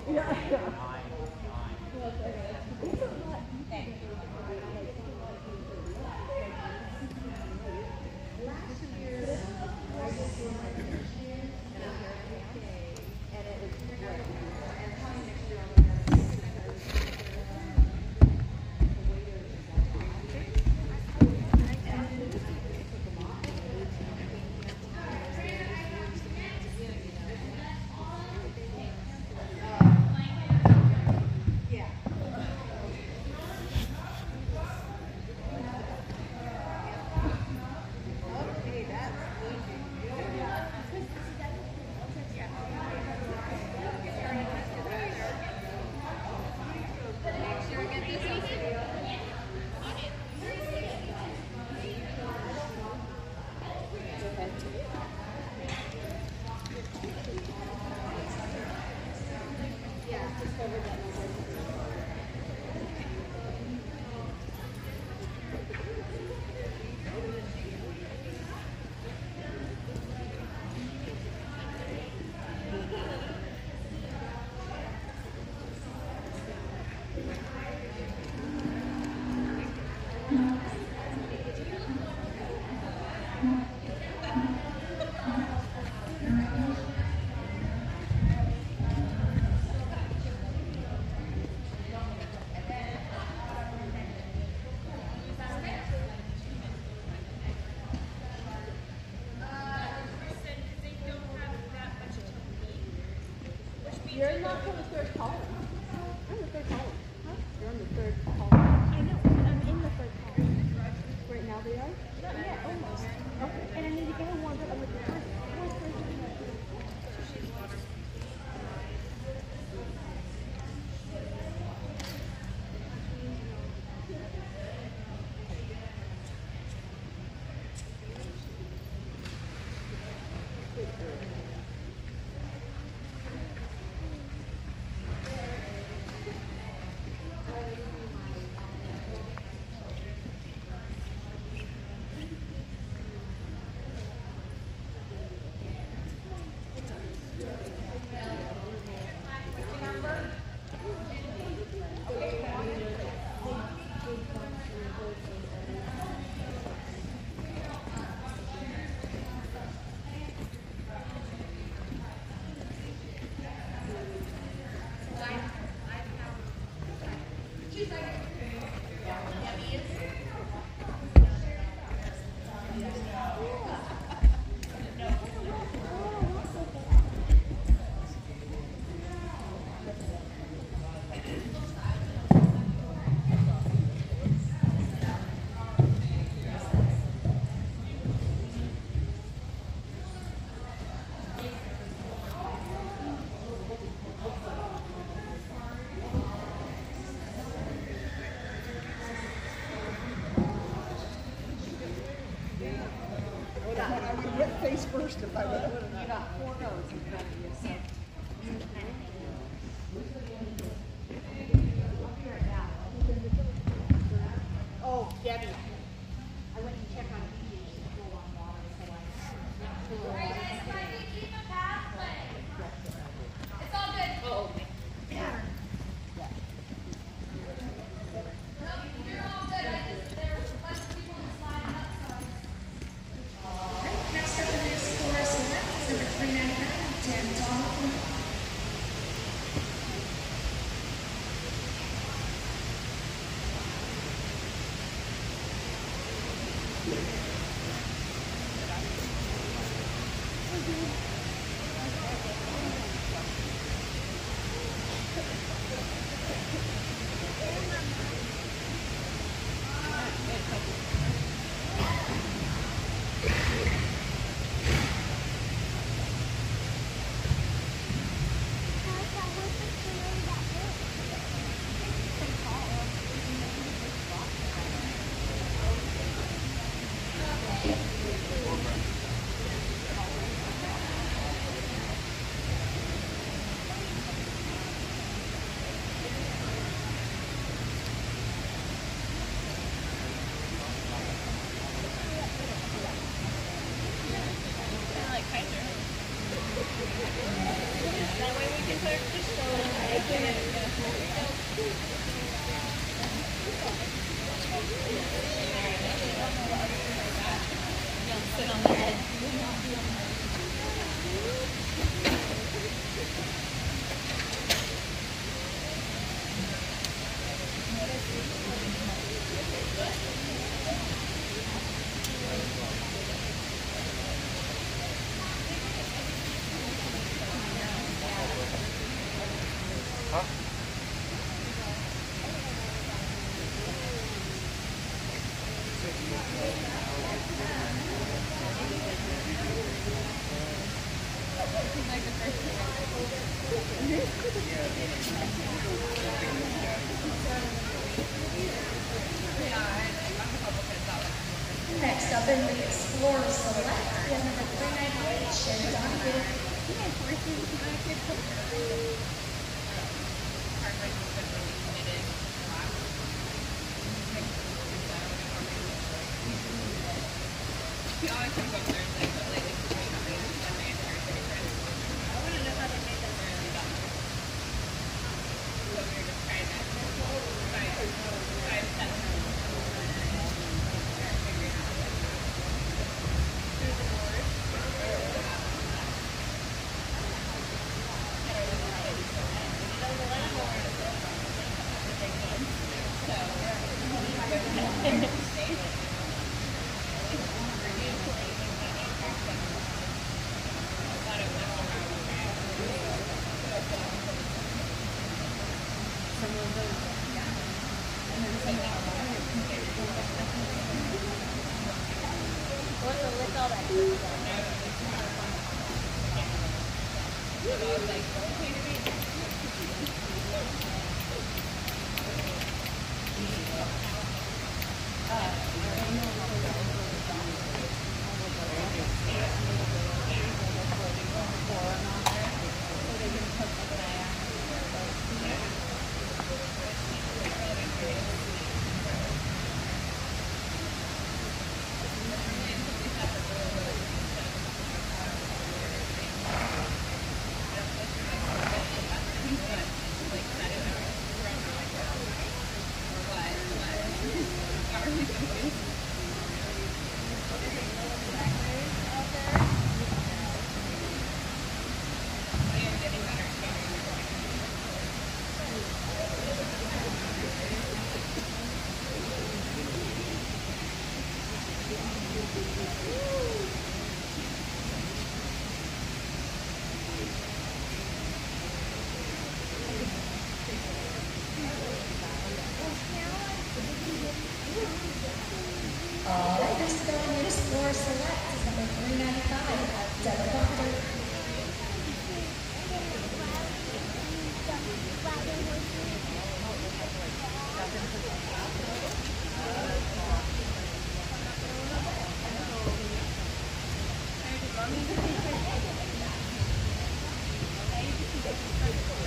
You're not on the third column. I'm in the third column. Huh? You're on the third column. I know, but I'm in the third column. Right now they are? Not yet, almost. Okay. And I need to get a warm up with the first. Face first if I would have. You got 4 rows in front of you, so. Oh, Debbie. I went to check on Eugene. She's full on water, so I. It's all good. Oh, Yeah. You're all good. There was a bunch of people in the slide up, so. Next up in this chorus is number 399, Dama. That way we can put our fish Next up in the Explorer Select, we have number 398, Sherry Donahue. Next up in the Explorer Select is number 395, Dama. Thank you.